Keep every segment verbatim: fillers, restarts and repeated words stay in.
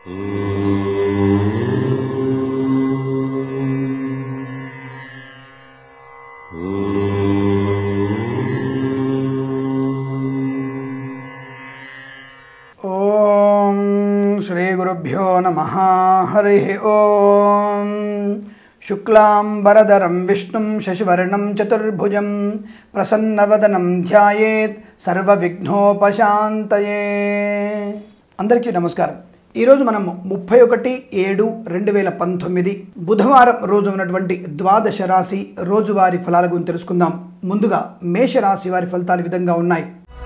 ఓం శ్రీ గురుభ్యో నమః. హరి ఓం. శుక్లాంబరధరం విష్ణుం శశివర్ణం చతుర్భుజం ప్రసన్నవదనం ధ్యాయేత్ సర్వవిఘ్నోపశాంతయే. అందరికీ నమస్కారం. ఈరోజు మనం ముప్పై ఒకటి ఏడు రెండు వేల పంతొమ్మిది బుధవారం రోజు ఉన్నటువంటి ద్వాదశ రాశి రోజువారి ఫలాల గురించి తెలుసుకుందాం. ముందుగా మేషరాశి వారి ఫలితాలు ఈ విధంగా ఉన్నాయి.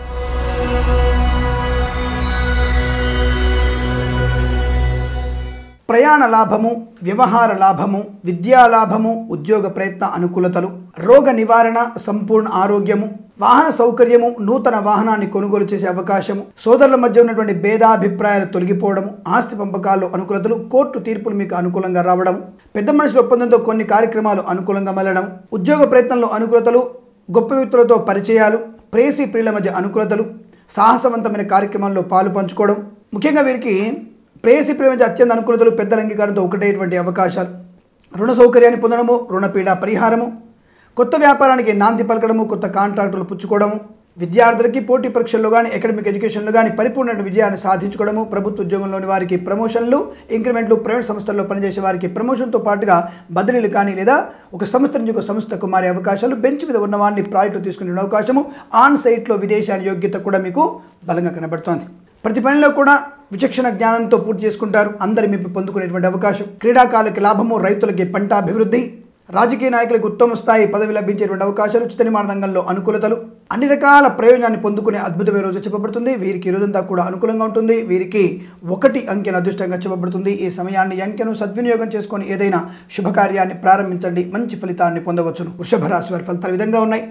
ప్రయాణ లాభము, వ్యవహార లాభము, విద్యా లాభము, ఉద్యోగ ప్రయత్న అనుకూలతలు, రోగ నివారణ, సంపూర్ణ ఆరోగ్యము, వాహన సౌకర్యము, నూతన వాహనాన్ని కొనుగోలు చేసే అవకాశము, సోదరుల మధ్య ఉన్నటువంటి భేదాభిప్రాయాలు తొలగిపోవడము, ఆస్తి పంపకాల్లో అనుకూలతలు, కోర్టు తీర్పులు మీకు అనుకూలంగా రావడం, పెద్ద మనుషుల ఒప్పందంతో కొన్ని కార్యక్రమాలు అనుకూలంగా మళ్ళడం, ఉద్యోగ ప్రయత్నంలో అనుకూలతలు, గొప్ప వ్యక్తులతో పరిచయాలు, ప్రేసి ప్రియుల మధ్య అనుకూలతలు, సాహసవంతమైన కార్యక్రమాల్లో పాలు పంచుకోవడం. ముఖ్యంగా వీరికి ప్రేసి ప్రేమించే అత్యంత అనుకూలతలు, పెద్దల అంగీకారంతో ఒకటేటువంటి అవకాశాలు, రుణ సౌకర్యాన్ని పొందడము, రుణపీడ పరిహారము, కొత్త వ్యాపారానికి నాంది పలకడము, కొత్త కాంట్రాక్టులు పుచ్చుకోవడము, విద్యార్థులకి పోటీ పరీక్షల్లో కానీ అకాడమిక్ ఎడ్యుకేషన్లో కానీ పరిపూర్ణ విజయాన్ని సాధించుకోవడము, ప్రభుత్వ ఉద్యోగంలోని వారికి ప్రమోషన్లు, ఇంక్రిమెంట్లు, ప్రైవేట్ సంస్థల్లో పనిచేసే వారికి ప్రమోషన్తో పాటుగా బదిలీలు కానీ లేదా ఒక సంస్థ నుంచి ఒక సంస్థకు మారే అవకాశాలు, బెంచ్ మీద ఉన్న వారిని ప్రాజెక్టు తీసుకునే అవకాశము, ఆన్ సైట్లో విదేశాల యోగ్యత కూడా మీకు బలంగా కనబడుతోంది. ప్రతి పనిలో కూడా విచక్షణ జ్ఞానంతో పూర్తి చేసుకుంటారు. అందరి మెప్పు పొందుకునేటువంటి అవకాశం, క్రీడాకారులకి లాభము, రైతులకి పంట అభివృద్ధి, రాజకీయ నాయకులకు ఉత్తమ స్థాయి పదవి లభించేటువంటి అవకాశాలు, ఉచిత నిర్మాణ రంగంలో అనుకూలతలు, అన్ని రకాల ప్రయోజనాన్ని పొందుకునే అద్భుతమైన రోజు చెప్పబడుతుంది. వీరికి ఈ రోజంతా కూడా అనుకూలంగా ఉంటుంది. వీరికి ఒకటి అంకెను అదృష్టంగా చెప్పబడుతుంది. ఈ సమయాన్ని అంకెను సద్వినియోగం చేసుకొని ఏదైనా శుభకార్యాన్ని ప్రారంభించండి, మంచి ఫలితాన్ని పొందవచ్చును. వృషభ రాశి వారి ఫలితాలు విధంగా ఉన్నాయి.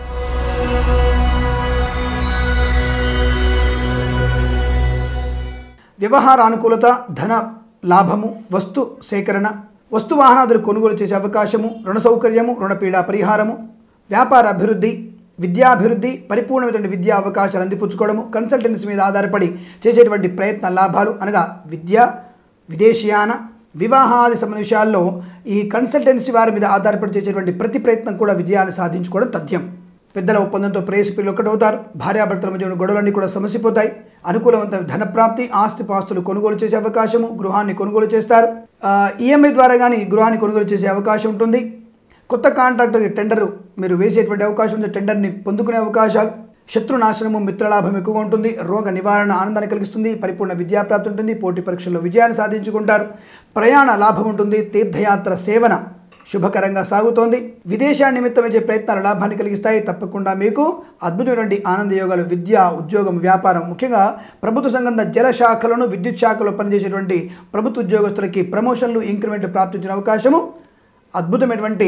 వ్యవహార అనుకూలత, ధన లాభము, వస్తు సేకరణ, వస్తు వాహనాదులు కొనుగోలు చేసే అవకాశము, రుణ సౌకర్యము, రుణపీడ పరిహారము, వ్యాపార అభివృద్ధి, విద్యాభివృద్ధి, పరిపూర్ణమైనటువంటి విద్యా అవకాశాలు అందిపుచ్చుకోవడము, కన్సల్టెన్సీ మీద ఆధారపడి చేసేటువంటి ప్రయత్న లాభాలు అనగా విద్య, విదేశీయాన, వివాహాది సంబంధ విషయాల్లో ఈ కన్సల్టెన్సీ వారి మీద ఆధారపడి చేసేటువంటి ప్రతి ప్రయత్నం కూడా విజయాన్ని సాధించుకోవడం తథ్యం. పెద్దల ఒప్పందంతో ప్రేయసి పిల్లలు ఒకటవుతారు. భార్యాభర్తల మధ్య ఉన్న గొడవలన్నీ కూడా సమసిపోతాయి. అనుకూలవంతమైన ధనప్రాప్తి, ఆస్తి పాస్తులు కొనుగోలు చేసే అవకాశము, గృహాన్ని కొనుగోలు చేస్తారు. ఈఎంఐ ద్వారా కానీ గృహాన్ని కొనుగోలు చేసే అవకాశం ఉంటుంది. కొత్త కాంట్రాక్టర్ టెండర్ మీరు వేసేటువంటి అవకాశం ఉంది. టెండర్ని పొందుకునే అవకాశాలు, శత్రునాశనము, మిత్రలాభం ఎక్కువగా ఉంటుంది. రోగ నివారణ ఆనందాన్ని కలిగిస్తుంది. పరిపూర్ణ విద్యాప్రాప్తి ఉంటుంది. పోటీ పరీక్షల్లో విజయాన్ని సాధించుకుంటారు. ప్రయాణ లాభం ఉంటుంది. తీర్థయాత్ర సేవన శుభకరంగా సాగుతోంది. విదేశా నిమిత్తం వచ్చే ప్రయత్నాలు లాభాన్ని కలిగిస్తాయి. తప్పకుండా మీకు అద్భుతమైనటువంటి ఆనంద యోగాలు, విద్య, ఉద్యోగం, వ్యాపారం, ముఖ్యంగా ప్రభుత్వ సంబంధ జల శాఖలను, విద్యుత్ శాఖలో పనిచేసేటువంటి ప్రభుత్వ ఉద్యోగస్తులకి ప్రమోషన్లు, ఇంక్రిమెంట్లు ప్రాప్తించిన అవకాశము, అద్భుతమైనటువంటి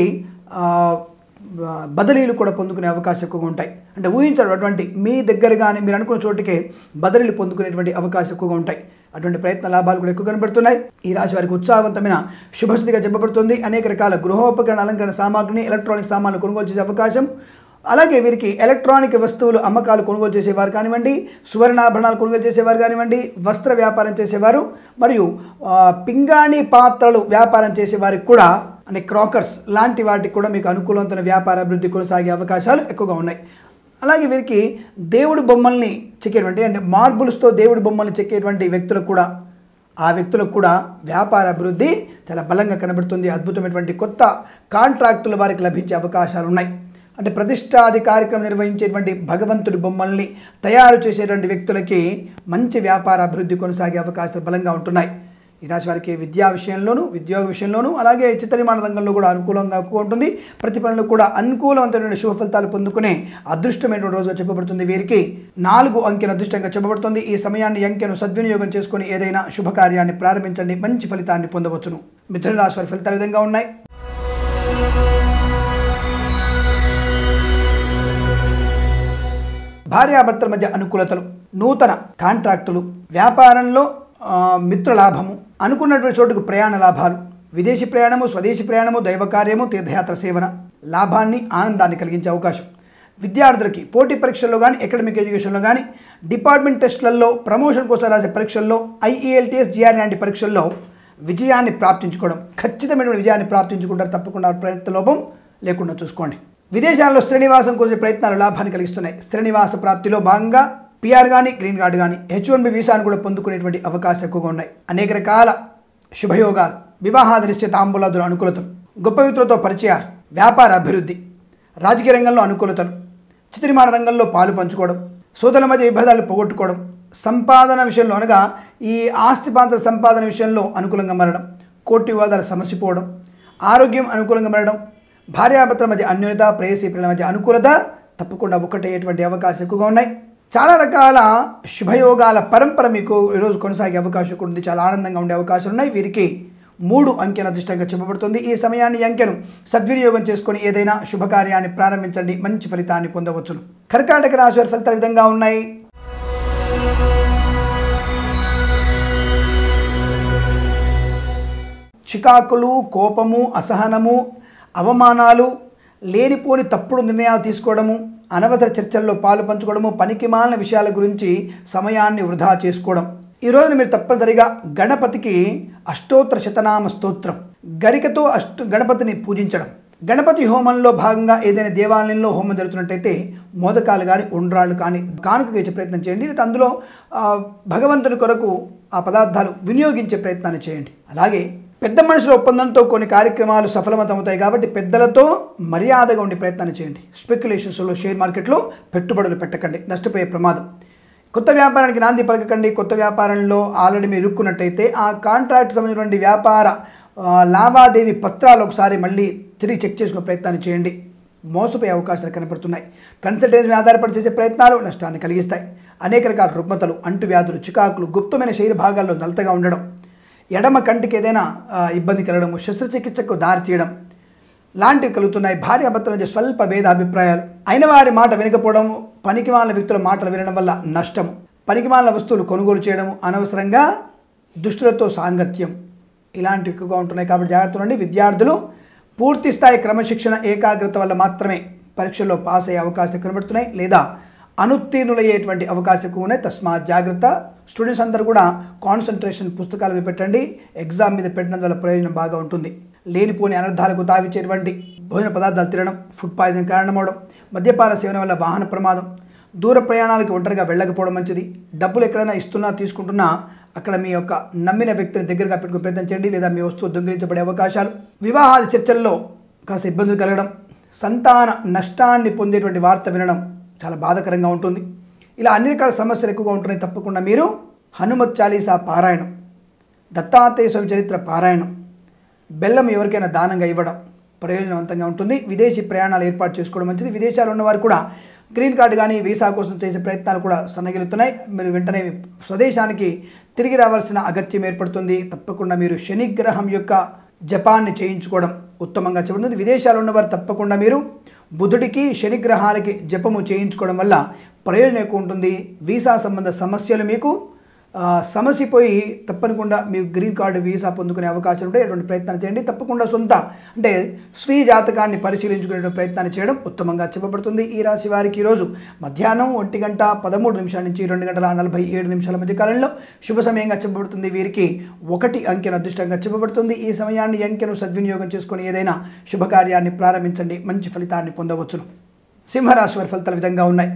బదిలీలు కూడా పొందుకునే అవకాశం ఎక్కువగా ఉంటాయి. అంటే ఊహించినటువంటి మీ దగ్గర కానీ మీరు అనుకున్న చోటుకే బదిలీలు పొందుకునేటువంటి అవకాశం ఎక్కువగా ఉంటాయి. అటువంటి ప్రయత్న లాభాలు కూడా ఎక్కువ కనబడుతున్నాయి. ఈ రాశి వారికి ఉత్సాహవంతమైన శుభస్థితిగా చెప్పబడుతుంది. అనేక రకాల గృహోపకరణ, అలంకరణ సామాగ్రిని, ఎలక్ట్రానిక్ సామాన్లు కొనుగోలు చేసే అవకాశం, అలాగే వీరికి ఎలక్ట్రానిక్ వస్తువులు అమ్మకాలు కొనుగోలు చేసేవారు కానివ్వండి, సువర్ణాభరణాలు కొనుగోలు చేసేవారు కానివ్వండి, వస్త్ర వ్యాపారం చేసేవారు మరియు పింగాణి పాత్రలు వ్యాపారం చేసేవారికి కూడా అంటే క్రాకర్స్ లాంటి వాటికి కూడా మీకు అనుకూలవంతమైన వ్యాపార అభివృద్ధి కొనసాగే అవకాశాలు ఎక్కువగా ఉన్నాయి. అలాగే వీరికి దేవుడి బొమ్మల్ని చెక్కేటువంటి అంటే మార్బుల్స్తో దేవుడి బొమ్మల్ని చెక్కేటువంటి వ్యక్తులకు కూడా ఆ వ్యక్తులకు కూడా వ్యాపార అభివృద్ధి చాలా బలంగా కనబడుతుంది. అద్భుతమైనటువంటి కొత్త కాంట్రాక్టులు వారికి లభించే అవకాశాలు ఉన్నాయి. అంటే ప్రతిష్టాది కార్యక్రమం నిర్వహించేటువంటి భగవంతుడి బొమ్మల్ని తయారు చేసేటువంటి వ్యక్తులకి మంచి వ్యాపార అభివృద్ధి కొనసాగే అవకాశాలు బలంగా ఉంటున్నాయి. ఈ రాశి వారికి విద్యా విషయంలోనూ, ఉద్యోగ విషయంలోనూ, అలాగే చిత్ర నిర్మాణ రంగంలో కూడా అనుకూలంగా ఎక్కువ ఉంటుంది. ప్రతి పనులు కూడా అనుకూలవంతమైన శుభ ఫలితాలు పొందుకునే అదృష్టమైన రోజుగా చెప్పబడుతుంది. వీరికి నాలుగు అంకెను అదృష్టంగా చెప్పబడుతుంది. ఈ సమయాన్ని అంకెను సద్వినియోగం చేసుకుని ఏదైనా శుభకార్యాన్ని ప్రారంభించండి, మంచి ఫలితాన్ని పొందవచ్చును. మిథున రాశి వారి ఫలితాలు విధంగా ఉన్నాయి. భార్యాభర్తల మధ్య అనుకూలతలు, నూతన కాంట్రాక్టులు, వ్యాపారంలో మిత్రలాభము, అనుకున్నటువంటి చోటుకు ప్రయాణ లాభాలు, విదేశీ ప్రయాణము, స్వదేశీ ప్రయాణము, దైవ కార్యము, తీర్థయాత్ర సేవన, లాభాన్ని, ఆనందాన్ని కలిగించే అవకాశం. విద్యార్థులకి పోటీ పరీక్షల్లో కానీ అకాడమిక్ ఎడ్యుకేషన్లో కానీ డిపార్ట్మెంట్ టెస్టులలో ప్రమోషన్ కోసం రాసే పరీక్షల్లో ఐఈఎల్టీఎస్ జిఆర్ లాంటి పరీక్షల్లో విజయాన్ని ప్రాప్తించుకోవడం, ఖచ్చితమైన విజయాన్ని ప్రాప్తించుకుంటారు. తప్పకుండా ప్రయత్న లోపం లేకుండా చూసుకోండి. విదేశాల్లో శ్రీనివాసం కోసం ప్రయత్నాలు లాభాన్ని కలిగిస్తున్నాయి. శ్రీనివాస ప్రాప్తిలో భాగంగా పిఆర్ కానీ గ్రీన్ కార్డు కానీ హెచ్ వన్ బి వీసాను కూడా పొందుకునేటువంటి అవకాశాలు ఎక్కువగా ఉన్నాయి. అనేక రకాల శుభయోగాలు, వివాహాది నిశ్చితాంబూలాదుల అనుకూలతలు, గొప్ప వ్యక్తులతో పరిచయాలు, వ్యాపార అభివృద్ధి, రాజకీయ రంగంలో అనుకూలతలు, చిత్రనిర్మాణ రంగంలో పాలు పంచుకోవడం, సోదరుల మధ్య విభేదాలు పోగొట్టుకోవడం, సంపాదన విషయంలో అనగా ఈ ఆస్తిపాంతర సంపాదన విషయంలో అనుకూలంగా మారడం, కోర్టు వివాదాలు సమసిపోవడం, ఆరోగ్యం అనుకూలంగా మారడం, భార్యాభర్తల మధ్య అన్యోన్యత, ప్రేయసీ ప్రియుల మధ్య అనుకూలత తప్పకుండా ఒకటయ్యేటువంటి అవకాశాలు ఎక్కువగా ఉన్నాయి. చాలా రకాల శుభయోగాల పరంపర మీకు ఈరోజు కొనసాగే అవకాశం ఉంది. చాలా ఆనందంగా ఉండే అవకాశాలు ఉన్నాయి. వీరికి మూడు అంకెల అదృష్టంగా చెప్పబడుతుంది. ఈ సమయాన్ని ఈ అంకెను సద్వినియోగం చేసుకొని ఏదైనా శుభకార్యాన్ని ప్రారంభించండి, మంచి ఫలితాన్ని పొందవచ్చును. కర్కాటక రాశి వారి ఫలితాలు విధంగా ఉన్నాయి. చికాకులు, కోపము, అసహనము, అవమానాలు, లేనిపోని తప్పుడు నిర్ణయాలు తీసుకోవడము, అనవసర చర్చల్లో పాలు పంచుకోవడము, పనికిమాలిన విషయాల గురించి సమయాన్ని వృధా చేసుకోవడం. ఈ రోజున మీరు తప్పనిసరిగా గణపతికి అష్టోత్తర శతనామ స్తోత్రం, గరికతో అష్ట గణపతిని పూజించడం, గణపతి హోమంలో భాగంగా ఏదైనా దేవాలయంలో హోమం జరుగుతున్నట్టయితే మోదకాలు కానీ ఉండ్రాళ్ళు కానీ కానుక ఇచ్చే ప్రయత్నం చేయండి. లేదా అందులో భగవంతుని కొరకు ఆ పదార్థాలు వినియోగించే ప్రయత్నాన్ని చేయండి. అలాగే పెద్ద మనుషుల ఒప్పందంతో కొన్ని కార్యక్రమాలు సఫలమవుతాయి కాబట్టి పెద్దలతో మర్యాదగా ఉండే ప్రయత్నాన్ని చేయండి. స్పెక్యులేషన్స్లో షేర్ మార్కెట్లో పెట్టుబడులు పెట్టకండి, నష్టపోయే ప్రమాదం. కొత్త వ్యాపారానికి నాంది పలకకండి. కొత్త వ్యాపారంలో ఆల్రెడీ మీరు ఇరుక్కున్నట్టయితే ఆ కాంట్రాక్ట్ సంబంధించినటువంటి వ్యాపార లావాదేవీ పత్రాలు ఒకసారి మళ్ళీ తిరిగి చెక్ చేసుకునే ప్రయత్నాన్ని చేయండి. మోసపోయే అవకాశాలు కనపడుతున్నాయి. కన్సల్టెన్సీ మీద ఆధారపడి చేసే ప్రయత్నాలు నష్టాన్ని కలిగిస్తాయి. అనేక రకాల రుగ్మతలు, అంటువ్యాధులు, చికాకులు, గుప్తమైన శరీర భాగాల్లో నలతగా ఉండడం, ఎడమ కంటికి ఏదైనా ఇబ్బంది కలగడము, శస్త్రచికిత్సకు దారి తీయడం లాంటివి కలుగుతున్నాయి. భార్యాభర్తల మధ్య స్వల్ప భేదాభిప్రాయాలు, అయిన వారి మాట వినకపోవడం, పనికిమాలిన వ్యక్తుల మాటలు వినడం వల్ల నష్టము, పనికిమాలిన వస్తువులు కొనుగోలు చేయడము, అనవసరంగా దుష్టులతో సాంగత్యం ఇలాంటివి ఎక్కువగా ఉంటున్నాయి. కాబట్టి జాగ్రత్త ఉండండి. విద్యార్థులు పూర్తి స్థాయి క్రమశిక్షణ, ఏకాగ్రత వల్ల మాత్రమే పరీక్షల్లో పాస్ అయ్యే అవకాశాలు కనబడుతున్నాయి, లేదా అనుత్తీర్ణులయ్యేటువంటి అవకాశం ఎక్కువ ఉన్నాయి. తస్మాత్ జాగ్రత్త. స్టూడెంట్స్ అందరూ కూడా కాన్సన్ట్రేషన్ పుస్తకాల మీద పెట్టండి. ఎగ్జామ్ మీద పెట్టడం వల్ల ప్రయోజనం బాగా ఉంటుంది. లేనిపోని అనర్థాలకు తావిచ్చేటువంటి భోజన పదార్థాలు తినడం, ఫుడ్ పాయిజన్ కారణమవడం, మద్యపాన సేవన వల్ల వాహన ప్రమాదం, దూర ప్రయాణాలకు ఒంటరిగా వెళ్ళకపోవడం మంచిది. డబ్బులు ఎక్కడైనా ఇస్తున్నా తీసుకుంటున్నా అక్కడ మీ యొక్క నమ్మిన వ్యక్తిని దగ్గరగా పెట్టుకునే ప్రయత్నం చేయండి, లేదా మీ వస్తువు దొంగిలించబడే అవకాశాలు, వివాహాది చర్చల్లో కాస్త ఇబ్బందులు కలగడం, సంతాన నష్టాన్ని పొందేటువంటి వార్త వినడం చాలా బాధాకరంగా ఉంటుంది. ఇలా అన్ని రకాల సమస్యలు ఎక్కువగా ఉంటున్నాయి. తప్పకుండా మీరు హనుమత్ చాలీసా పారాయణం, దత్తాత్రేయ స్వామి చరిత్ర పారాయణం, బెల్లం ఎవరికైనా దానంగా ఇవ్వడం ప్రయోజనవంతంగా ఉంటుంది. విదేశీ ప్రయాణాలు ఏర్పాటు చేసుకోవడం మంచిది. విదేశాలు ఉన్నవారు కూడా గ్రీన్ కార్డు కానీ వీసా కోసం చేసే ప్రయత్నాలు కూడా సన్నగిలుతున్నాయి. మీరు వెంటనే స్వదేశానికి తిరిగి రావాల్సిన అగత్యం ఏర్పడుతుంది. తప్పకుండా మీరు శనిగ్రహం యొక్క జపాన్ని చేయించుకోవడం ఉత్తమంగా చెప్పబడుతుంది. విదేశాలు ఉన్నవారు తప్పకుండా మీరు బుధుడికి శనిగ్రహాలకి జపము చేయించుకోవడం వల్ల ప్రయోజనం ఎక్కువ ఉంటుంది. వీసా సంబంధ సమస్యలు మీకు సమసిపోయి తప్పకుండా మీకు గ్రీన్ కార్డు వీసా పొందుకునే అవకాశం ఉంటే అటువంటి ప్రయత్నాన్ని చేయండి. తప్పకుండా సొంత అంటే స్వీయ జాతకాన్ని పరిశీలించుకునే ప్రయత్నాన్ని చేయడం ఉత్తమంగా చెప్పబడుతుంది. ఈ రాశి వారికి ఈరోజు మధ్యాహ్నం ఒంటి గంట పదమూడు నిమిషాల నుంచి రెండు గంటల నలభై ఏడు నిమిషాల మధ్య కాలంలో శుభ సమయంగా చెప్పబడుతుంది. వీరికి ఒకటి అంకెను అదృష్టంగా చెప్పబడుతుంది. ఈ సమయాన్ని అంకెను సద్వినియోగం చేసుకొని ఏదైనా శుభకార్యాన్ని ప్రారంభించండి, మంచి ఫలితాన్ని పొందవచ్చును. సింహరాశి వారి ఫలితాలు విధంగా ఉన్నాయి.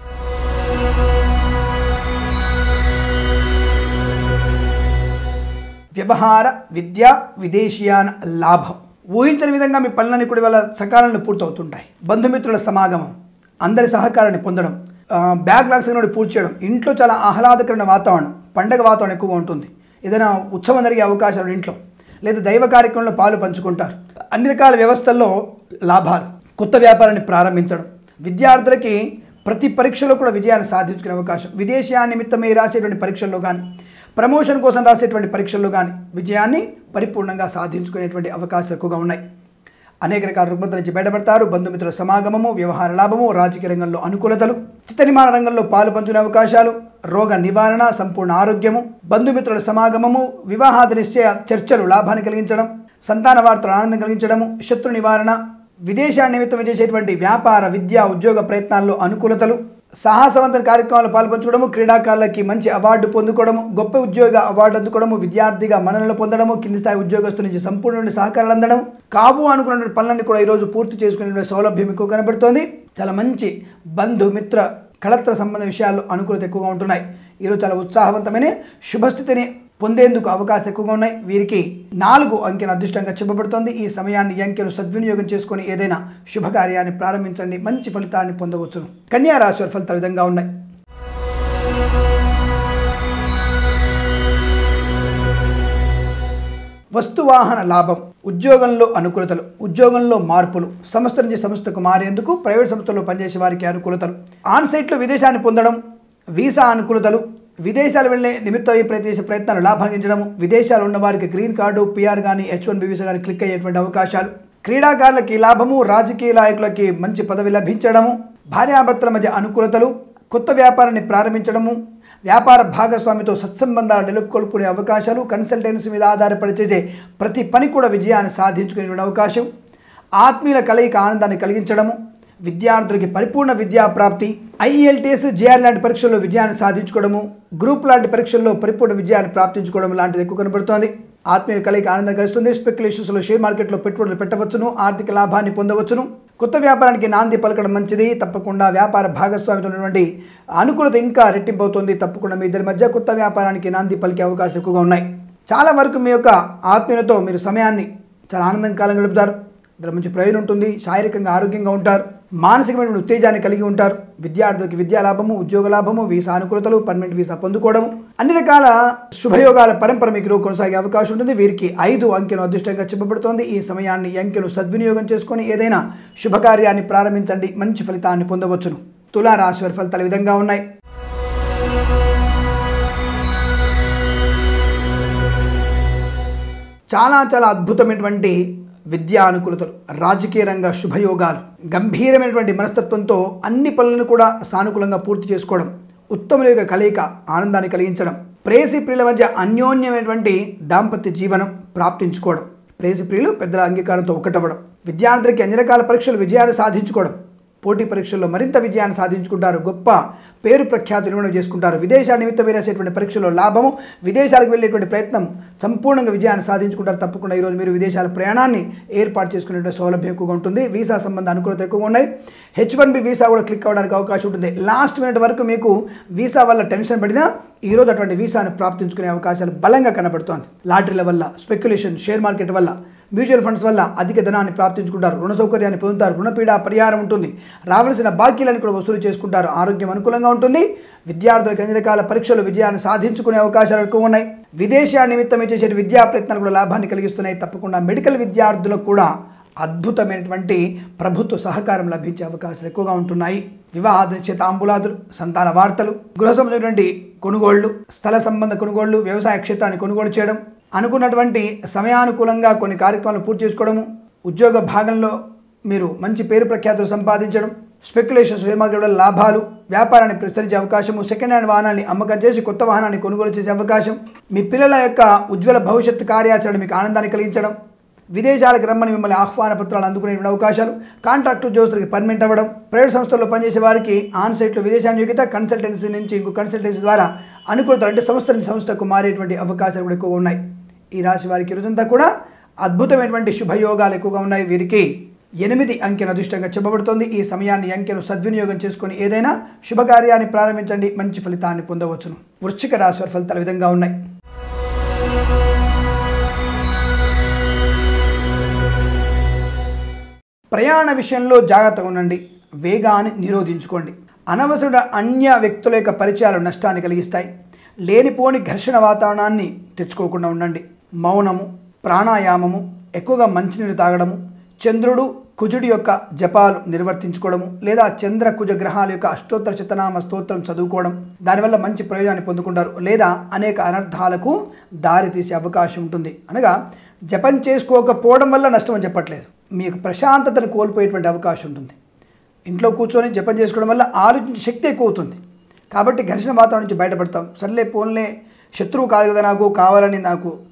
వ్యవహార, విద్య, విదేశీయాన లాభం. ఊహించని విధంగా మీ పనులన్నీ కూడా వాళ్ళ సకాలంలో పూర్తవుతుంటాయి. బంధుమిత్రుల సమాగమం, అందరి సహకారాన్ని పొందడం, బ్యాక్ లాగ్స్ నుండి పూర్తి చేయడం, ఇంట్లో చాలా ఆహ్లాదకరమైన వాతావరణం, పండగ వాతావరణం ఎక్కువగా ఉంటుంది. ఏదైనా ఉత్సవం జరిగే అవకాశాలు ఇంట్లో, లేదా దైవ కార్యక్రమంలో పాలు పంచుకుంటారు. అన్ని రకాల వ్యవస్థల్లో లాభాలు, కొత్త వ్యాపారాన్ని ప్రారంభించడం, విద్యార్థులకి ప్రతి పరీక్షలో కూడా విజయాన్ని సాధించుకునే అవకాశం, విదేశీయా నిమిత్తమే రాసేటువంటి పరీక్షల్లో కానీ, ప్రమోషన్ కోసం రాసేటువంటి పరీక్షల్లో కానీ విజయాన్ని పరిపూర్ణంగా సాధించుకునేటువంటి అవకాశాలు ఎక్కువగా ఉన్నాయి. అనేక రకాల రుగ్మతల నుంచి బయటపడతారు. బంధుమిత్రుల సమాగమము, వ్యవహార లాభము, రాజకీయ రంగంలో అనుకూలతలు, చిత్త నిర్మాణ రంగంలో పాలు పంచుకునే అవకాశాలు, రోగ నివారణ, సంపూర్ణ ఆరోగ్యము, బంధుమిత్రుల సమాగమము, వివాహాది నిశ్చయ చర్చలు లాభాన్ని కలిగించడం, సంతాన వార్తలు ఆనందం కలిగించడము, శత్రు నివారణ, విదేశా నిమిత్తం చేసేటువంటి వ్యాపార విద్యా ఉద్యోగ ప్రయత్నాల్లో అనుకూలతలు, సాహసవంతమైన కార్యక్రమాలు పాల్పంచుకోవడము, క్రీడాకారులకి మంచి అవార్డు పొందుకోవడము, గొప్ప ఉద్యోగ అవార్డు అందుకోవడము, విద్యార్థిగా మన్ననలు పొందడము, కింది స్థాయి ఉద్యోగస్తుల నుంచి సంపూర్ణ సహకారాలు అందడం, కావు అనుకున్న పనులన్నీ కూడా ఈరోజు పూర్తి చేసుకునే సౌలభ్యం ఎక్కువ కనబడుతోంది. చాలా మంచి బంధు మిత్ర కళత్ర సంబంధ విషయాల్లో అనుకూలత ఎక్కువగా ఉంటున్నాయి. ఈరోజు చాలా ఉత్సాహవంతమైన శుభస్థితిని పొందేందుకు అవకాశం ఎక్కువగా ఉన్నాయి. వీరికి నాలుగు అంకెను అదృష్టంగా చెప్పబడుతోంది. ఈ సమయాన్ని ఈ అంకెను సద్వినియోగం చేసుకుని ఏదైనా శుభకార్యాన్ని ప్రారంభించండి, మంచి ఫలితాన్ని పొందవచ్చును. కన్యా రాశి వారి ఫలితాలు విధంగా ఉన్నాయి. వస్తువాహన లాభం, ఉద్యోగంలో అనుకూలతలు, ఉద్యోగంలో మార్పులు, సంస్థ నుంచి సంస్థకు మారేందుకు ప్రైవేట్ సంస్థల్లో పనిచేసే వారికి అనుకూలతలు, ఆన్సైట్లో విదేశాన్ని పొందడం, వీసా అనుకూలతలు, విదేశాలు వెళ్లే నిమిత్తం ప్రయత్నించే ప్రయత్నాలు లాభాన్నించడము, విదేశాలు ఉన్న వారికి గ్రీన్ కార్డు, పిఆర్ కానీ హెచ్ వన్ బి వీసా కానీ క్లిక్ అయ్యేటువంటి అవకాశాలు, క్రీడాకారులకి లాభము, రాజకీయ నాయకులకి మంచి పదవి లభించడము, భార్యాభర్తల మధ్య అనుకూలతలు, కొత్త వ్యాపారాన్ని ప్రారంభించడము, వ్యాపార భాగస్వామితో సత్సంబంధాలు నెలకొల్పుకునే అవకాశాలు, కన్సల్టెన్సీ మీద ఆధారపడి చేసే ప్రతి పని కూడా విజయాన్ని సాధించుకునే అవకాశం, ఆత్మీయుల కలయిక ఆనందాన్ని కలిగించడము, విద్యార్థులకి పరిపూర్ణ విద్యా ప్రాప్తి, ఐఎల్టీఎస్ జేఆర్ లాంటి పరీక్షల్లో విజయాన్ని సాధించుకోవడము, గ్రూప్ లాంటి పరీక్షల్లో పరిపూర్ణ విజయాన్ని ప్రాప్తించుకోవడం లాంటిది ఎక్కువ కనబడుతోంది. ఆత్మీయుల కలయిక ఆనందం కలుస్తుంది. స్పెక్యులేషన్స్లో షేర్ మార్కెట్లో పెట్టుబడులు పెట్టవచ్చును, ఆర్థిక లాభాన్ని పొందవచ్చును. కొత్త వ్యాపారానికి నాంది పలకడం మంచిది. తప్పకుండా వ్యాపార భాగస్వామితో ఉన్నటువంటి అనుకూలత ఇంకా రెట్టింపు అవుతుంది. తప్పకుండా మీ ఇద్దరి మధ్య కొత్త వ్యాపారానికి నాంది పలికే అవకాశం ఎక్కువగా ఉన్నాయి. చాలా వరకు మీ యొక్క ఆత్మీయులతో మీరు సమయాన్ని చాలా ఆనందం కాలం గడుపుతారు. దాని మంచి ప్రయోజనం ఉంటుంది. శారీరకంగా ఆరోగ్యంగా ఉంటారు, మానసికమైన ఉత్తేజాన్ని కలిగి ఉంటారు. విద్యార్థులకి విద్యా లాభము, ఉద్యోగ లాభము, వీసా అనుకూలతలు, పర్మనెంట్ వీసా పొందుకోవడం, అన్ని రకాల శుభయోగాల పరంపర మీకు కొనసాగే అవకాశం ఉంటుంది. వీరికి ఐదు అంకెను అదృష్టంగా చెప్పబడుతోంది. ఈ సమయాన్ని ఈ అంకెను సద్వినియోగం చేసుకొని ఏదైనా శుభకార్యాన్ని ప్రారంభించండి, మంచి ఫలితాన్ని పొందవచ్చును. తులా రాశి వారి ఫలితాలు విధంగా ఉన్నాయి. చాలా చాలా అద్భుతమైనటువంటి విద్యా అనుకూలతలు, రాజకీయ రంగ శుభయోగాలు, గంభీరమైనటువంటి మనస్తత్వంతో అన్ని పనులను కూడా సానుకూలంగా పూర్తి చేసుకోవడం, ఉత్తముల యొక్క కలయిక ఆనందాన్ని కలిగించడం, ప్రేయసి ప్రియుల మధ్య అన్యోన్యమైనటువంటి దాంపత్య జీవనం ప్రాప్తించుకోవడం, ప్రేయసి ప్రియులు పెద్దల అంగీకారంతో ఒకటవ్వడం, విద్యార్థులకి అన్ని రకాల పరీక్షలు విజయాన్ని సాధించుకోవడం, పోటీ పరీక్షల్లో మరింత విజయాన్ని సాధించుకుంటారు, గొప్ప పేరు ప్రఖ్యాతులు నిర్మాణం చేసుకుంటారు, విదేశాల నిమిత్తం వేసేటువంటి పరీక్షల్లో లాభము, విదేశాలకు వెళ్ళేటువంటి ప్రయత్నం సంపూర్ణంగా విజయాన్ని సాధించుకుంటారు. తప్పకుండా ఈరోజు మీరు విదేశాల ప్రయాణాన్ని ఏర్పాటు చేసుకునేటువంటి సౌలభ్యం ఎక్కువగా ఉంటుంది. వీసా సంబంధ అనుకూలత ఎక్కువగా ఉన్నాయి. హెచ్ వన్ బి వీసా కూడా క్లిక్ అవ్వడానికి అవకాశం ఉంటుంది. లాస్ట్ మినిట్ వరకు మీకు వీసా వల్ల టెన్షన్ పడినా ఈరోజు అటువంటి వీసాను ప్రాప్తించుకునే అవకాశాలు బలంగా కనబడుతోంది. లాటరీల వల్ల, స్పెక్యులేషన్, షేర్ మార్కెట్ వల్ల, మ్యూచువల్ ఫండ్స్ వల్ల అధిక ధనాన్ని ప్రాప్తించుకుంటారు, రుణ సౌకర్యాన్ని పొందుతారు, రుణపీడ పరిహారం ఉంటుంది, రావాల్సిన బాకీలను కూడా వసూలు చేసుకుంటారు, ఆరోగ్యం అనుకూలంగా ఉంటుంది. విద్యార్థులకు అన్ని రకాల పరీక్షలు విజయాన్ని సాధించుకునే అవకాశాలు ఎక్కువ ఉన్నాయి. విదేశీ నిమిత్తం చేసే విద్యా ప్రయత్నాలు కూడా లాభాన్ని కలిగిస్తున్నాయి. తప్పకుండా మెడికల్ విద్యార్థులకు కూడా అద్భుతమైనటువంటి ప్రభుత్వ సహకారం లభించే అవకాశాలు ఎక్కువగా ఉంటున్నాయి. వివాహ తాంబూలాదులు, సంతాన వార్తలు, గృహ సంబంధించినటువంటి కొనుగోళ్లు, స్థల సంబంధ కొనుగోళ్లు, వ్యవసాయ క్షేత్రాన్ని కొనుగోలు చేయడం, అనుకున్నటువంటి సమయానుకూలంగా కొన్ని కార్యక్రమాలు పూర్తి చేసుకోవడము, ఉద్యోగ భాగంలో మీరు మంచి పేరు ప్రఖ్యాతులు సంపాదించడం, స్పెక్యులేషన్, షేర్ మార్కెట్ వల్ల లాభాలు, వ్యాపారాన్ని విస్తరించే అవకాశము, సెకండ్ హ్యాండ్ వాహనాన్ని అమ్మకం చేసి కొత్త వాహనాన్ని కొనుగోలు చేసే అవకాశం, మీ పిల్లల యొక్క ఉజ్వల భవిష్యత్తు కార్యాచరణ మీకు ఆనందాన్ని కలిగించడం, విదేశాలకు రమ్మని మిమ్మల్ని ఆహ్వాన పత్రాలు అందుకునేటువంటి అవకాశాలు, కాంట్రాక్ట్ ఉద్యోగస్తులకి పర్మనెంట్ అవ్వడం, ప్రైవేట్ సంస్థల్లో పనిచేసే వారికి ఆన్ సైట్లో విదేశాన్ని యోగ్యత, కన్సల్టెన్సీ నుంచి ఇంకో కన్సల్టెన్సీ ద్వారా అనుకూలత అంటే సంస్థ నుంచి సంస్థకు మారేటువంటి అవకాశాలు కూడా ఎక్కువగా ఉన్నాయి. ఈ రాశి వారికి రోజంతా కూడా అద్భుతమైనటువంటి శుభయోగాలు ఎక్కువగా ఉన్నాయి. వీరికి ఎనిమిది అంకెను అదృష్టంగా చెప్పబడుతోంది. ఈ సమయాన్ని అంకెను సద్వినియోగం చేసుకొని ఏదైనా శుభకార్యాన్ని ప్రారంభించండి, మంచి ఫలితాన్ని పొందవచ్చును. వృశ్చిక రాశి వారి ఫలితాలు విధంగా ఉన్నాయి. ప్రయాణ విషయంలో జాగ్రత్తగా ఉండండి, వేగాన్ని నిరోధించుకోండి. అనవసర అన్య వ్యక్తుల యొక్క పరిచయాలు నష్టాన్ని కలిగిస్తాయి. లేనిపోని ఘర్షణ వాతావరణాన్ని తెచ్చుకోకుండా ఉండండి. మౌనము, ప్రాణాయామము, ఎక్కువగా మంచినీరు తాగడము, చంద్రుడు కుజుడి యొక్క జపాలు నిర్వర్తించుకోవడము, లేదా చంద్ర కుజ గ్రహాల యొక్క అష్టోత్తర శతనామ స్తోత్రం చదువుకోవడం, దానివల్ల మంచి ప్రయోజనాన్ని పొందుకుంటారు. లేదా అనేక అనర్థాలకు దారి తీసే అవకాశం ఉంటుంది. అనగా జపం చేసుకోకపోవడం వల్ల నష్టం అని చెప్పట్లేదు, మీకు ప్రశాంతతను కోల్పోయేటువంటి అవకాశం ఉంటుంది. ఇంట్లో కూర్చొని జపం చేసుకోవడం వల్ల ఆలోచించే శక్తి ఎక్కువ అవుతుంది. కాబట్టి ఘర్షణ వాతావరణం నుంచి బయటపడతాం. సర్లే పోన్లే, శత్రువు కాదు కదా, నాకు కావాలని నాకు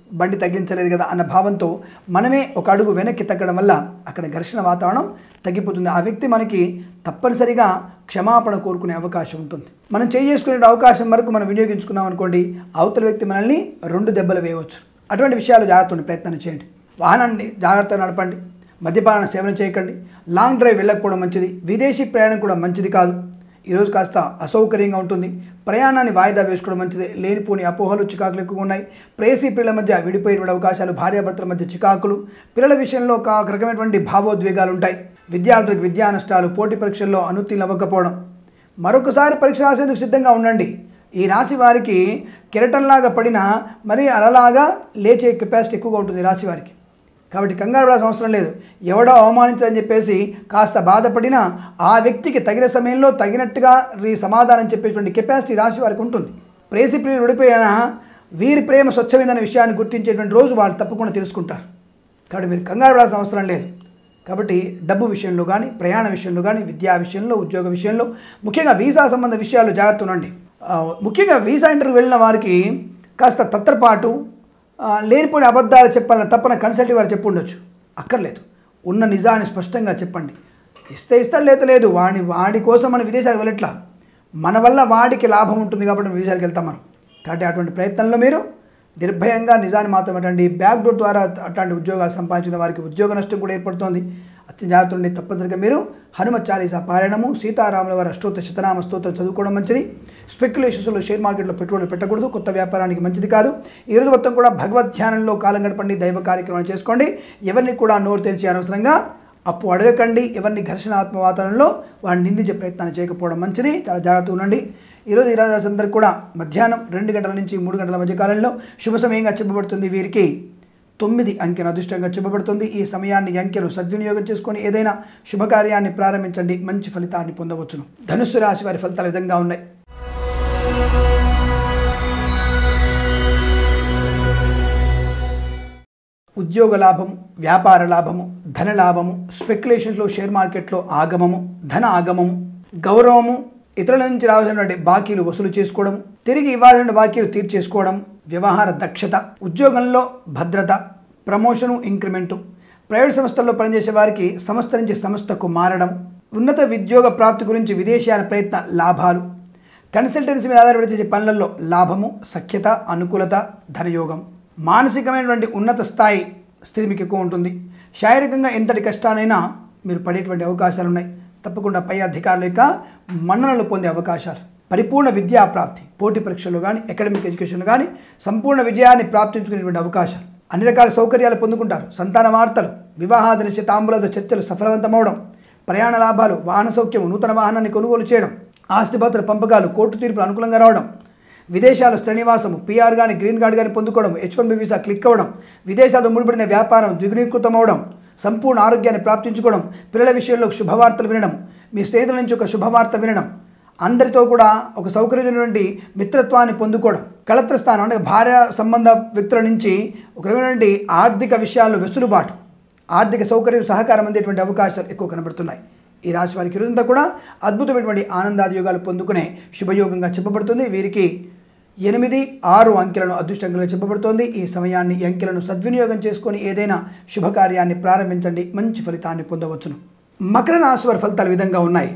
బండి తగిలించలేదు కదా అన్న భావంతో మనమే ఒక అడుగు వెనక్కి తగ్గడం వల్ల అక్కడ ఘర్షణ వాతావరణం తగ్గిపోతుంది. ఆ వ్యక్తి మనకి తప్పనిసరిగా క్షమాపణ కోరుకునే అవకాశం ఉంటుంది. మనం చేసుకునే అవకాశం వరకు మనం వినియోగించుకున్నాం అనుకోండి, అవతల వ్యక్తి మనల్ని రెండు దెబ్బలు వేయవచ్చు. అటువంటి విషయాలు జాగ్రత్తగా ప్రయత్నం చేయండి. వాహనాన్ని జాగ్రత్తగా నడపండి. మద్యపాన సేవన చేయకండి. లాంగ్ డ్రైవ్ వెళ్ళకపోవడం మంచిది. విదేశీ ప్రయాణం కూడా మంచిది కాదు. ఈరోజు కాస్త అసౌకర్యంగా ఉంటుంది. ప్రయాణాన్ని వాయిదా వేసుకోవడం మంచిది. లేనిపోని అపోహలు చికాకులు ఎక్కువగా ఉన్నాయి. ప్రేయసీ పిల్లల మధ్య విడిపోయేటువంటి అవకాశాలు, భార్యాభర్తల మధ్య చికాకులు, పిల్లల విషయంలో ఒక రకమైనటువంటి భావోద్వేగాలు ఉంటాయి. విద్యార్థులకు విద్యా నష్టాలు, పోటీ పరీక్షల్లో అనుత్తీర్ణులు అవ్వకపోవడం. మరొకసారి పరీక్ష రాసేందుకు సిద్ధంగా ఉండండి. ఈ రాశి వారికి కెరటంలాగా పడినా మరి అలలాగా లేచే కెపాసిటీ ఎక్కువగా ఉంటుంది రాశి వారికి. కాబట్టి కంగారు పడాల్సిన అవసరం లేదు. ఎవడో అవమానించాలని చెప్పేసి కాస్త బాధపడినా ఆ వ్యక్తికి తగిన సమయంలో తగినట్టుగా ఈ సమాధానం చెప్పేటువంటి కెపాసిటీ రాశి వారికి ఉంటుంది. ప్రేసి ప్రియులు విడిపోయినా వీరి ప్రేమ స్వచ్ఛమైందనే విషయాన్ని గుర్తించేటువంటి రోజు వాళ్ళు తప్పకుండా తెలుసుకుంటారు. కాబట్టి మీరు కంగారు పడాల్సిన అవసరం లేదు. కాబట్టి డబ్బు విషయంలో కానీ, ప్రయాణ విషయంలో కానీ, విద్యా విషయంలో, ఉద్యోగ విషయంలో, ముఖ్యంగా వీసా సంబంధ విషయాలు జాగ్రత్త ఉండండి. ముఖ్యంగా వీసా ఇంటర్వ్యూ వెళ్ళిన వారికి కాస్త తత్రపాటు, లేనిపోయిన అబద్ధాలు చెప్పాలని తప్పన కన్సల్టీ వారు చెప్పి ఉండొచ్చు. అక్కర్లేదు. ఉన్న నిజాన్ని స్పష్టంగా చెప్పండి. ఇస్తే ఇస్తాడు, లేత లేదు. వాడి వాడి కోసం మనం విదేశాలకు వెళ్ళట్లా. మన వల్ల వాడికి లాభం ఉంటుంది కాబట్టి మనం విదేశాలకు వెళ్తాం మనం. కాబట్టి అటువంటి ప్రయత్నంలో మీరు నిర్భయంగా నిజాన్ని మాత్రం పెట్టండి. బ్యాక్ డోర్ ద్వారా అట్లాంటి ఉద్యోగాలు సంపాదించిన వారికి ఉద్యోగ నష్టం కూడా ఏర్పడుతుంది. అత్యంత జాగ్రత్త ఉండి తప్పనిసరిగా మీరు హనుమత్ చాలీసా పారాయణము, సీతారాముల వారి అష్టోత్తర శతనామ స్తోత్రం చదువుకోవడం మంచిది. స్పెక్యులేషన్స్లో, షేర్ మార్కెట్లో పెట్టుబడులు పెట్టకూడదు. కొత్త వ్యాపారానికి మంచిది కాదు. ఈ రోజు మొత్తం కూడా భగవద్ ధ్యానంలో కాలం గడపండి. దైవ కార్యక్రమాలు చేసుకోండి. ఎవరిని కూడా నోరు తెరిచి అనవసరంగా అప్పు అడగకండి. ఎవరిని ఘర్షణాత్మ వాతావరణంలో వాడిని నిందించే ప్రయత్నాన్ని చేయకపోవడం మంచిది. చాలా జాగ్రత్తగా ఉండండి. ఈరోజు ఈ రాజులందరికీ కూడా మధ్యాహ్నం రెండు గంటల నుంచి మూడు గంటల మధ్య కాలంలో శుభ సమయంగా చెప్పబడుతుంది. వీరికి తొమ్మిది అంకెను అదృష్టంగా చెప్పబడుతుంది. ఈ సమయాన్ని అంకెను సద్వినియోగం చేసుకొని ఏదైనా శుభకార్యాన్ని ప్రారంభించండి. మంచి ఫలితాన్ని పొందవచ్చును. ధనుస్సు రాశి వారి ఫలితాలు విధంగా ఉన్నాయి. ఉద్యోగ లాభము, వ్యాపార లాభము, ధన లాభము, స్పెక్యులేషన్స్లో, షేర్ మార్కెట్లో ఆగమము, ధన ఆగమము, గౌరవము, ఇతరుల నుంచి రావాల్సినటువంటి బాకీలు వసూలు చేసుకోవడం, తిరిగి ఇవ్వాల్సిన బాకీలు తీర్చేసుకోవడం, వ్యవహార దక్షత, ఉద్యోగంలో భద్రత, ప్రమోషను, ఇంక్రిమెంటు, ప్రైవేట్ సంస్థల్లో పనిచేసే వారికి సంస్థ నుంచి సంస్థకు మారడం, ఉన్నత ఉద్యోగ ప్రాప్తి గురించి విదేశీయాన ప్రయత్న లాభాలు, కన్సల్టెన్సీ మీద ఆధారపడి చేసే పనులలో లాభము, సఖ్యత, అనుకూలత, ధనయోగం, మానసికమైనటువంటి ఉన్నత స్థాయి స్థితి మీకు ఎక్కువ ఉంటుంది. శారీరకంగా ఎంతటి కష్టానైనా మీరు పడేటువంటి అవకాశాలు ఉన్నాయి. తప్పకుండా పై అధికారుల యొక్క మన్ననలు పొందే అవకాశాలు, పరిపూర్ణ విద్యా ప్రాప్తి, పోటీ పరీక్షలు కానీ, అకాడమిక్ ఎడ్యుకేషన్ కానీ సంపూర్ణ విజయాన్ని ప్రాప్తించుకునేటువంటి అవకాశాలు, అన్ని రకాల సౌకర్యాలు పొందుకుంటారు. సంతాన వార్తలు, వివాహాది నిశ్చితాంబులతో చర్చలు సఫలవంతమవడం, ప్రయాణ లాభాలు, వాహన సౌఖ్యం, నూతన వాహనాన్ని కొనుగోలు చేయడం, ఆస్తిపాత్ర పంపకాలు, కోర్టు తీర్పులు అనుకూలంగా రావడం, విదేశాలు శ్రేణివాసము, పీఆర్ కానీ, గ్రీన్ కార్డు కానీ పొందుకోవడం, H one B visa click అవ్వడం, విదేశాలతో ముడిపడిన వ్యాపారం ద్విగుణీకృతం అవడం, సంపూర్ణ ఆరోగ్యాన్ని ప్రాప్తించుకోవడం, పిల్లల విషయంలో శుభవార్తలు వినడం, మీ స్నేహితుల నుంచి ఒక శుభవార్త వినడం, అందరితో కూడా ఒక సౌకర్యమైనటువంటి మిత్రత్వాన్ని పొందుకోవడం, కళత్ర స్థానం అంటే భార్య సంబంధ వ్యక్తుల నుంచి ఒక రకమైనటువంటి ఆర్థిక విషయాల్లో వెసులుబాటు, ఆర్థిక సౌకర్యం, సహకారం అందేటువంటి అవకాశాలు ఎక్కువ కనబడుతున్నాయి. ఈ రాశి వారికి ఈరోజంతా కూడా అద్భుతమైనటువంటి ఆనందాది యోగాలు పొందుకునే శుభయోగంగా చెప్పబడుతుంది. వీరికి ఎనిమిది ఆరు అంకెలను అదృష్టంగా చెప్పబడుతోంది. ఈ సమయాన్ని ఈ అంకెలను సద్వినియోగం చేసుకొని ఏదైనా శుభకార్యాన్ని ప్రారంభించండి. మంచి ఫలితాన్ని పొందవచ్చును. మకర రాశి వారి ఫలితాలు విధంగా ఉన్నాయి.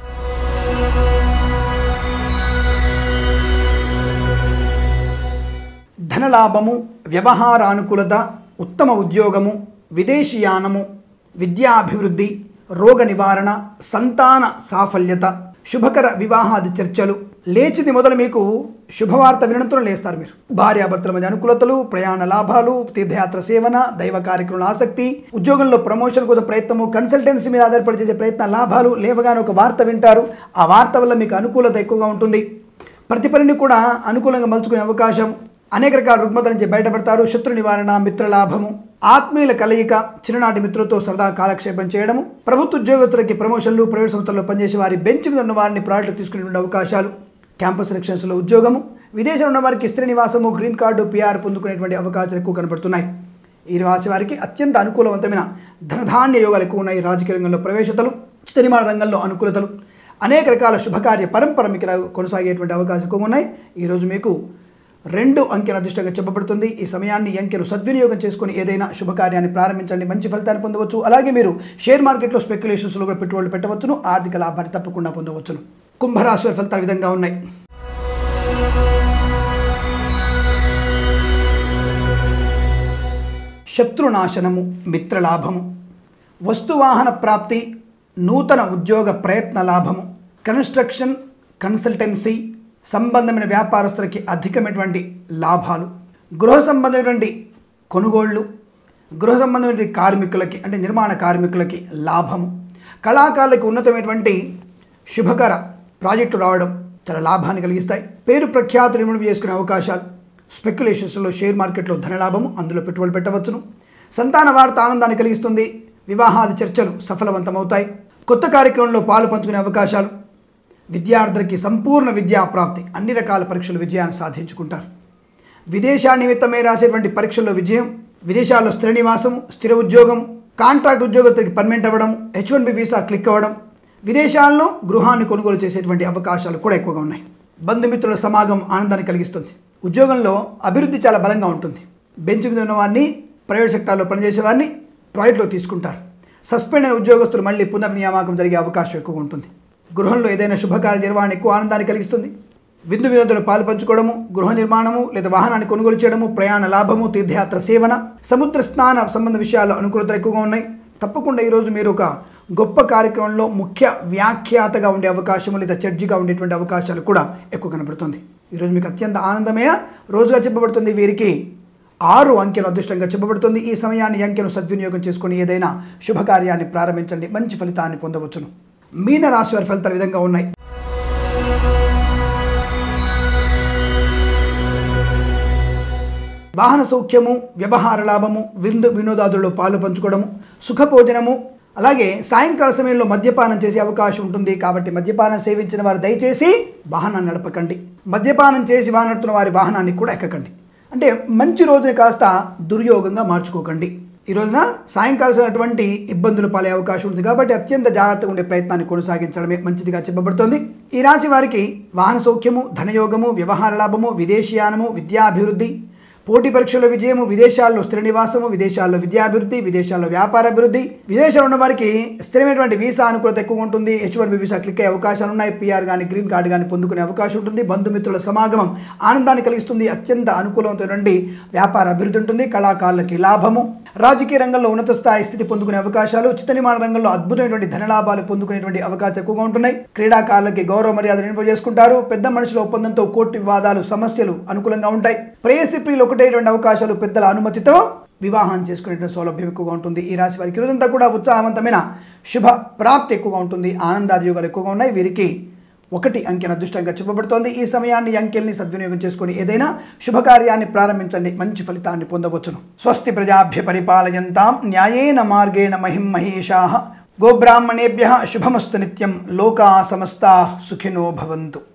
ధనలాభము, వ్యవహారానుకూలత, ఉత్తమ ఉద్యోగము, విదేశీయానము, విద్యాభివృద్ధి, రోగ నివారణ, సంతాన సాఫల్యత, శుభకర వివాహాది చర్చలు, లేచిది మొదలు మీకు శుభవార్త వినడంతో లేస్తారు. మీరు భార్యాభర్తల మధ్య అనుకూలతలు, ప్రయాణ లాభాలు, తీర్థయాత్ర సేవన, దైవ కార్యక్రమంలో ఆసక్తి, ఉద్యోగంలో ప్రమోషన్ కోసం ప్రయత్నము, కన్సల్టెన్సీ మీద ఆధారపడి చేసే ప్రయత్న లాభాలు, లేవగానే ఒక వార్త వింటారు. ఆ వార్త వల్ల మీకు అనుకూలత ఎక్కువగా ఉంటుంది. ప్రతి పనిని కూడా అనుకూలంగా మలుచుకునే అవకాశం, అనేక రకాల రుగ్మతల నుంచి బయటపడతారు. శత్రు నివారణ, మిత్రలాభము, ఆత్మీయుల కలయిక, చిన్ననాటి మిత్రులతో సరదా కాలక్షేపం చేయడము, ప్రభుత్వ ఉద్యోగస్తులకి ప్రమోషన్లు, ప్రైవేట్ సంస్థల్లో పనిచేసే వారి బెంచ్ మీద ఉన్న వారిని ప్రాజెక్టు తీసుకునేటువంటి అవకాశాలు, క్యాంపస్ సెలక్షన్స్లో ఉద్యోగము, విదేశంలో ఉన్న వారికి స్త్రీ నివాసము, గ్రీన్ కార్డు, పిఆర్ పొందుకునేటువంటి అవకాశాలు ఎక్కువ కనబడుతున్నాయి. ఈ రాశి వారికి అత్యంత అనుకూలవంతమైన ధనధాన్య యోగాలు ఎక్కువ ఉన్నాయి. రాజకీయ రంగంలో ప్రవేశతలు, చిత్ర నిర్మాణ రంగంలో అనుకూలతలు, అనేక రకాల శుభకార్య పరంపర మీకు కొనసాగేటువంటి అవకాశాలు ఎక్కువ ఉన్నాయి. ఈరోజు మీకు రెండు అంకెల అదృష్టంగా చెప్పబడుతుంది. ఈ సమయాన్ని ఈ అంకెను సద్వినియోగం చేసుకుని ఏదైనా శుభకార్యాన్ని ప్రారంభించండి, మంచి ఫలితాన్ని పొందవచ్చు. అలాగే మీరు షేర్ మార్కెట్లో స్పెక్యులేషన్స్లో కూడా పెట్టుబడులు పెట్టవచ్చును, ఆర్థిక లాభాన్ని తప్పకుండా పొందవచ్చును. కుంభరాశి వారి ఫలితాలు విధంగా ఉన్నాయి. శత్రునాశనము, మిత్రలాభము, వస్తువాహన ప్రాప్తి, నూతన ఉద్యోగ ప్రయత్న లాభము, కన్స్ట్రక్షన్, కన్సల్టెన్సీ సంబంధమైన వ్యాపారస్తులకి అధికమైనటువంటి లాభాలు, గృహ సంబంధమైనటువంటి కొనుగోళ్లు, గృహ సంబంధమైనటువంటి కార్మికులకి అంటే నిర్మాణ కార్మికులకి లాభము, కళాకారులకి ఉన్నతమైనటువంటి శుభకర ప్రాజెక్టులు రావడం చాలా లాభాన్ని కలిగిస్తాయి. పేరు ప్రఖ్యాతులు ఇనుమడి చేసుకునే అవకాశాలు, స్పెక్యులేషన్స్లో షేర్ మార్కెట్లో ధనలాభము, అందులో పెట్టుబడులు పెట్టవచ్చును. సంతాన వార్త ఆనందాన్ని కలిగిస్తుంది. వివాహాది చర్చలు సఫలవంతమవుతాయి. కొత్త కార్యక్రమంలో పాలు పంచుకునే అవకాశాలు, విద్యార్థులకి సంపూర్ణ విద్యా ప్రాప్తి, అన్ని రకాల పరీక్షలు విజయాన్ని సాధించుకుంటారు. విదేశా నిమిత్తమై రాసేటువంటి పరీక్షల్లో విజయం, విదేశాల్లో స్థిర నివాసము, స్థిర ఉద్యోగం, కాంట్రాక్ట్ ఉద్యోగస్తులకి పర్మనెంట్ అవ్వడం, H one B visa click అవ్వడం, విదేశాల్లో గృహాన్ని కొనుగోలు చేసేటువంటి అవకాశాలు కూడా ఎక్కువగా ఉన్నాయి. బంధుమిత్రుల సమాగం ఆనందాన్ని కలిగిస్తుంది. ఉద్యోగంలో అభివృద్ధి చాలా బలంగా ఉంటుంది. బెంచ్ మీద ఉన్న వారిని, ప్రైవేట్ సెక్టార్లో పనిచేసే వారిని ప్రాజెక్టులో తీసుకుంటారు. సస్పెండ్ అయిన ఉద్యోగస్తులు మళ్ళీ పునర్నియామకం జరిగే అవకాశం ఎక్కువగా ఉంటుంది. గృహంలో ఏదైనా శుభకార్య నిర్వహణ ఎక్కువ ఆనందాన్ని కలిగిస్తుంది. విందు వినోదాలు పాలు పంచుకోవడము, గృహ నిర్మాణము లేదా వాహనాన్ని కొనుగోలు చేయడము, ప్రయాణ లాభము, తీర్థయాత్ర సేవన, సముద్ర స్నాన సంబంధ విషయాల్లో అనుకూలతలు ఎక్కువగా ఉన్నాయి. తప్పకుండా ఈరోజు మీరు ఒక గొప్ప కార్యక్రమంలో ముఖ్య వ్యాఖ్యాతగా ఉండే అవకాశము లేదా జడ్జిగా ఉండేటువంటి అవకాశాలు కూడా ఎక్కువ కనబడుతుంది. ఈరోజు మీకు అత్యంత ఆనందమయ రోజుగా చెప్పబడుతుంది. వీరికి ఆరు అంకెను అదృష్టంగా చెప్పబడుతుంది. ఈ సమయాన్ని అంకెను సద్వినియోగం చేసుకుని ఏదైనా శుభకార్యాన్ని ప్రారంభించండి, మంచి ఫలితాన్ని పొందవచ్చును. మీన రాశి వారి ఫలితాలు విధంగా ఉన్నాయి. వాహన సౌఖ్యము, వ్యవహార లాభము, విందు వినోదాదుల్లో పాలు పంచుకోవడము, సుఖభోజనము, అలాగే సాయంకాల సమయంలో మద్యపానం చేసే అవకాశం ఉంటుంది. కాబట్టి మద్యపానం సేవించిన వారు దయచేసి వాహనాన్ని నడపకండి. మద్యపానం చేసి వాహనం నడుపుతున్న వారి వాహనాన్ని కూడా ఎక్కకండి. అంటే మంచి రోజుని కాస్త దుర్యోగంగా మార్చుకోకండి. ఈ రోజున సాయంకాలమైనటువంటి ఇబ్బందులు పాలే అవకాశం ఉంది. కాబట్టి అత్యంత జాగ్రత్తగా ఉండే ప్రయత్నాన్ని కొనసాగించడమే మంచిదిగా చెప్పబడుతుంది. ఈ రాశి వారికి వాహన సౌఖ్యము, ధనయోగము, వ్యవహార లాభము, విదేశీయానము, విద్యాభివృద్ధి, పోటీ పరీక్షల్లో విజయము, విదేశాల్లో స్థిర నివాసము, విదేశాల్లో విద్యాభివృద్ధి, విదేశాల్లో వ్యాపార అభివృద్ధి, విదేశాల్లో ఉన్న వారికి స్థిరమైనటువంటి వీసా అనుకూలత ఎక్కువ ఉంటుంది. H one B visa click అయ్యే అవకాశాలు ఉన్నాయి. పిఆర్ కానీ గ్రీన్ కార్డు కానీ పొందుకునే అవకాశం ఉంటుంది. బంధుమిత్రుల సమాగమం ఆనందాన్ని కలిగిస్తుంది. అత్యంత అనుకూలమైనటువంటి వ్యాపార అభివృద్ధి ఉంటుంది. కళాకారులకి లాభము, రాజకీయ రంగంలో ఉన్నత స్థాయి స్థితి పొందుకునే అవకాశాలు, చిత్త నిర్మాణ రంగంలో అద్భుతమైనటువంటి ధనలాభాలు పొందుకునేటువంటి అవకాశాలు ఎక్కువగా ఉంటున్నాయి. క్రీడాకారులకి గౌరవ మర్యాదలు నింప చేసుకుంటారు. పెద్ద మనుషుల ఒప్పందంతో కోర్టు వివాదాలు, సమస్యలు అనుకూలంగా ఉంటాయి. ప్రేయసి ప్రియులు ఒకటేటువంటి అవకాశాలు, పెద్దల అనుమతితో వివాహం చేసుకునేటువంటి సౌలభ్యం ఎక్కువగా ఉంటుంది. ఈ రాశి వారికి రోజంతా కూడా ఉత్సాహవంతమైన శుభ ప్రాప్తి ఎక్కువగా ఉంటుంది. ఆనందాది యోగాలు ఎక్కువగా ఉన్నాయి. వీరికి ఒకటి అంకెను అదృష్టంగా చెప్పబడుతోంది. ఈ సమయాన్ని అంకెల్ని సద్వినియోగం చేసుకుని ఏదైనా శుభకార్యాన్ని ప్రారంభించండి, మంచి ఫలితాన్ని పొందవచ్చును. స్వస్తి ప్రజాభ్య పరిపాలయంతాం న్యాయేన మార్గేణ మహిం మహేషాః. గోబ్రాహ్మణేభ్యః శుభమస్తు నిత్యం. లోకా సమస్తాః సుఖినో భవంతు.